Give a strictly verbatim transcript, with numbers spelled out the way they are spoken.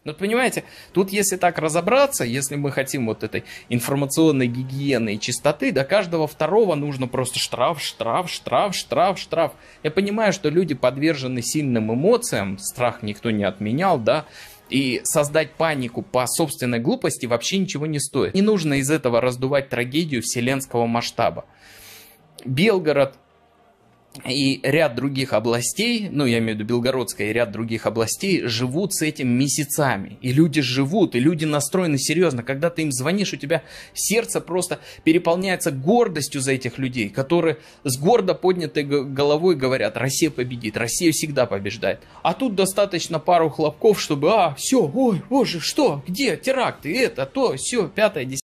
Ну, понимаете, тут если так разобраться, если мы хотим вот этой информационной гигиены и чистоты, до каждого второго нужно просто штраф, штраф, штраф, штраф, штраф. Я понимаю, что люди подвержены сильным эмоциям, страх никто не отменял, да, и создать панику по собственной глупости вообще ничего не стоит. Не нужно из этого раздувать трагедию вселенского масштаба. Белгород и ряд других областей, ну, я имею в виду Белгородская и ряд других областей, живут с этим месяцами. И люди живут, и люди настроены серьезно. Когда ты им звонишь, у тебя сердце просто переполняется гордостью за этих людей, которые с гордо поднятой головой говорят: Россия победит, Россия всегда побеждает. А тут достаточно пару хлопков, чтобы, а, все, ой, боже, что, где, теракты, это, то, все, пятое, десятое.